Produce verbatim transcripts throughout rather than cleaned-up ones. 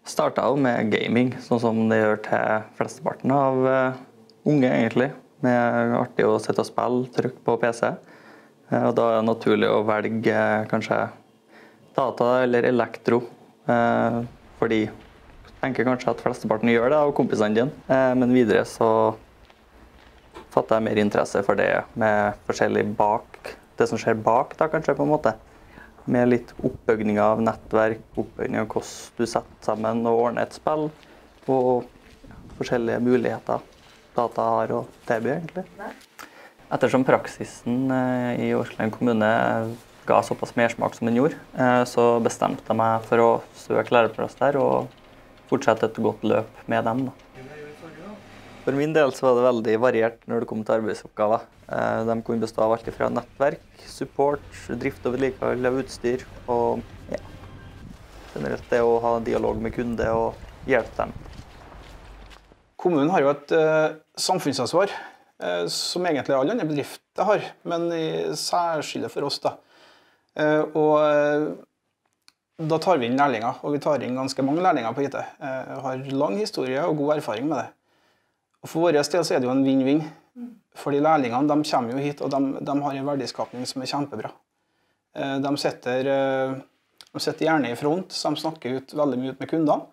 Startet jo med gaming, sånn som det gjør til flesteparten av uh, unge egentlig. Med artig å sitte og spille, trykke på P C. Uh, og da er det naturlig å velge uh, kanskje data eller elektro. Uh, fordi jeg tenker kanskje at flesteparten gjør det av kompisene dine. Uh, men videre så fatter jeg mer interesse for det med forskjellig bak, det som skjer bak da kanskje på en måte. Med litt oppbygging av nettverk, oppbygging av hvordan du setter sammen og ordner et spill, og forskjellige muligheter data har å tilby egentlig. Ettersom praksisen i Orkland kommune ga såpass mersmak som den gjorde, så bestemte jeg meg for å søke læreplass der og fortsette et godt løp med dem. Da. For min del så var det veldig variert når det kom til arbeidsoppgaver. De kunne bestå av alt fra nettverk, support, drift og vedlikehold av utstyr, og ja, generelt det å ha dialog med kunde og hjelpe dem. Kommunen har jo et uh, samfunnsansvar, uh, som egentlig alle andre bedrifter har, men i særskille for oss da. Uh, og uh, da tar vi inn lærlinger, og vi tar inn ganske mange lærlinger på I T. Uh, har lang historie og god erfaring med det. Og for vår del så er det jo en vinn-vinn, fordi lærlingene de kommer jo hit, og de, de har en verdiskapning som er kjempebra. De sitter, de sitter gjerne i front, så de snakker ut veldig mye ut med kundene,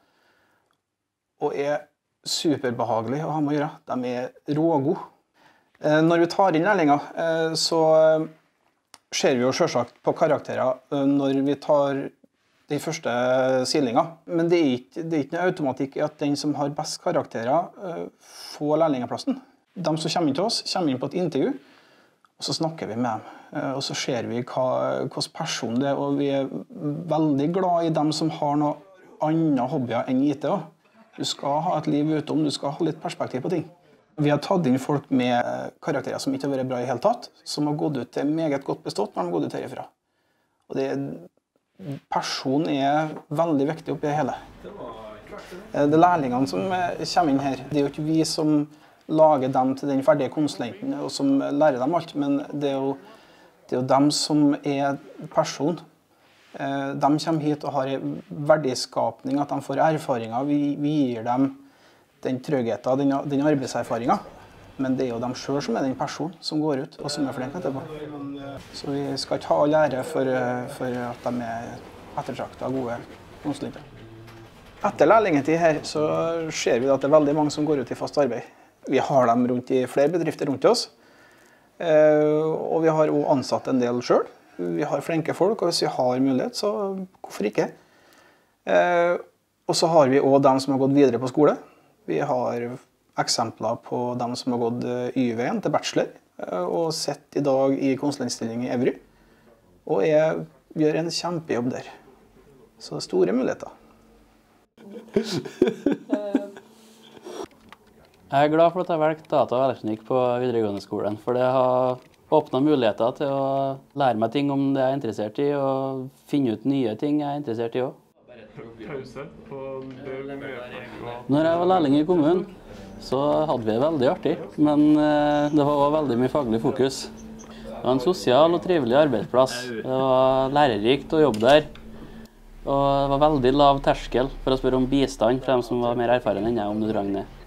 og er superbehagelige å ha med å gjøre. De er rågode. Når vi tar inn lærlinger, så ser vi jo selvsagt på karakterer når vi tar de første silinga. Men det er, ikke, det er ikke noe automatikk i at den som har best karakterer uh, får lærlingeplassen. De som kommer inn til oss, kommer inn på et intervju, og så snakker vi med dem. Uh, og så ser vi hva, hvilken person det er, og vi er veldig glad i dem som har noe andre hobbyer enn I T også. Du skal ha et liv utom, du skal ha litt perspektiv på ting. Vi har tatt inn folk med karakterer som ikke har vært bra i hele tatt, som har gått ut til meget godt bestått når de har gått ut herifra. Og det er Person er veldig viktig oppi det hele. Det er lærlingene som kommer inn her. Det er jo ikke vi som lager dem til den ferdige konsulenten og som lærer dem alt, men det er jo, det er jo dem som er person. De kommer hit og har en verdiskapning, at de får erfaringer. Vi, vi gir dem den tryggheten, den, den arbeidserfaringen. Men det er jo dem selv som er den personen som går ut og som er flink etterpå. Så vi skal ikke ha all ære for, for at de er ettertraktet av gode konsulenter. Etter lærlingetid her så ser vi at det er veldig mange som går ut i fast arbeid. Vi har dem rundt i flere bedrifter rundt oss. Og vi har også ansatt en del selv. Vi har flinke folk, og hvis vi har mulighet, så hvorfor ikke? Og så har vi også dem som har gått videre på skole. Vi har eksempler på dem som har gått Y-veien til bachelor, og sett i dag i konsulentstilling i Evry, og jeg gjør en kjempejobb der. Så store muligheter. Jeg er glad for at jeg valgte data og elektronikk på videregående skolen, for det har åpnet muligheter til å lære meg ting om det jeg er interessert i, og finne ut nye ting jeg er interessert i også. Når jeg var lærling i kommunen, så hadde vi det veldig artig, men det var også veldig mye faglig fokus. Det var en sosial og trivelig arbeidsplass. Det var lærerikt å jobbe der, og det var veldig lav terskel for å spørre om bistand for dem som var mer erfaren enn jeg om du drang ned.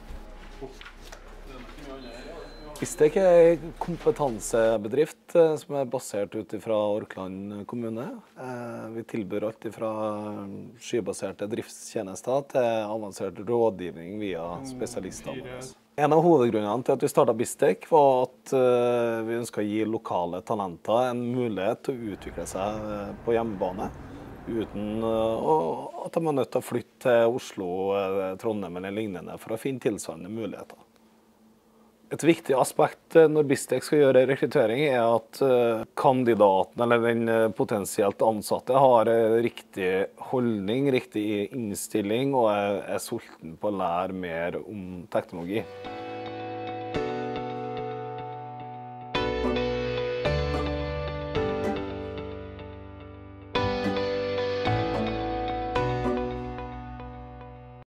Bistec er en kompetansebedrift som er basert ut fra Orkland kommune. Vi tilbyr alt fra skybaserte driftstjenester til avansert rådgivning via spesialistene våre. En av hovedgrunnene til at vi startet Bistec var at vi ønsket å gi lokale talenter en mulighet til å utvikle seg på hjemmebane, uten at de er nødt til å flytte til Oslo, Trondheim eller lignende for å finne tilsvarende muligheter. Et viktig aspekt når Bistec skal gjøre rekruttering er at kandidaten eller den potensielt ansatte har riktig holdning, riktig innstilling og er sulten på å lære mer om teknologi.